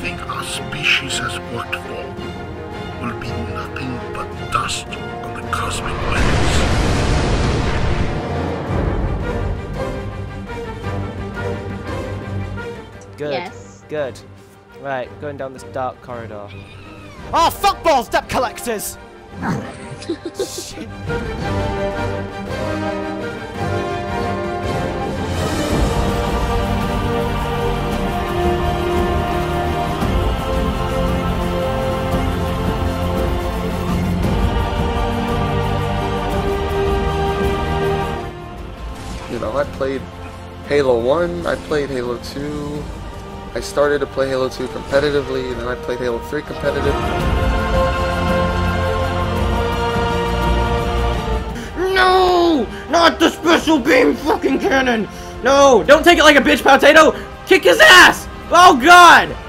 everything our species has worked for will be nothing but dust on the cosmic winds. Good. Yes. Good. Right, going down this dark corridor. Oh, fuckballs, debt collectors! Shit. You know, I played Halo 1, I played Halo 2, I started to play Halo 2 competitively, and then I played Halo 3 competitive. No! Not the special beam fucking cannon! No! Don't take it like a bitch potato! Kick his ass! Oh god!